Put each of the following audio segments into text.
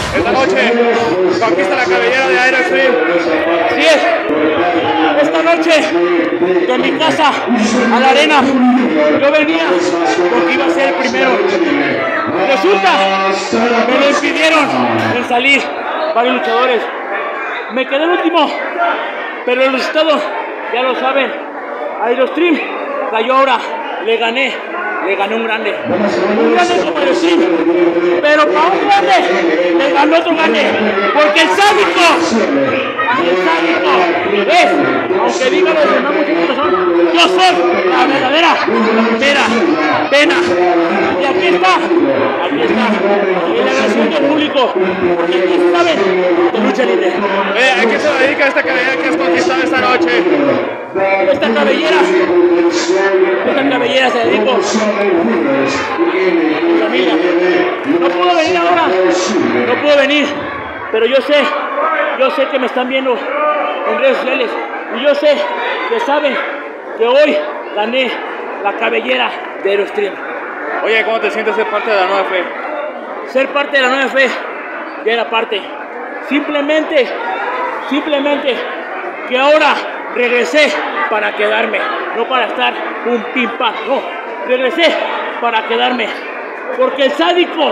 Esta noche conquista la cabellera de Aerostream. Así es. Esta noche, de mi casa a la arena, yo venía porque iba a ser el primero. Resulta, me lo impidieron en salir varios luchadores. Me quedé el último, pero el resultado ya lo saben. Aerostream cayó ahora, le gané un grande como Aerostream, pero para un grande le ganó otro grande, porque el sádico es, aunque digan los demás muchos son, yo soy la verdadera pena, y aquí está, y la agradecimiento del público, porque aquí saben de lucha libre. ¿A qué se dedica esta cabellera que has conquistado esta noche? Esta cabellera se dedicó a mi familia. No puedo venir ahora, no puedo venir, pero yo sé que me están viendo en redes sociales y yo sé que saben que hoy gané la cabellera de Aerostream. Oye, ¿cómo te sientes ser parte de la nueva fe? Ser parte de la nueva fe ya era parte. Simplemente que ahora regresé para quedarme, no para estar un pim pam, no, regresé para quedarme, porque el sádico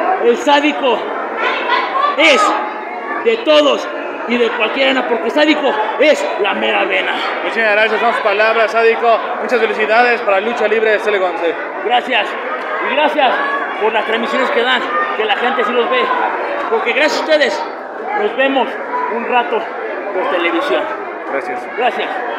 es de todos y de cualquiera, porque el sádico es la mera vena. Muchas gracias, son sus palabras, sádico. Muchas felicidades para Lucha Libre de Cele11. Gracias, y gracias por las transmisiones que dan, que la gente sí los ve, porque gracias a ustedes nos vemos un rato por televisión. Gracias. Gracias.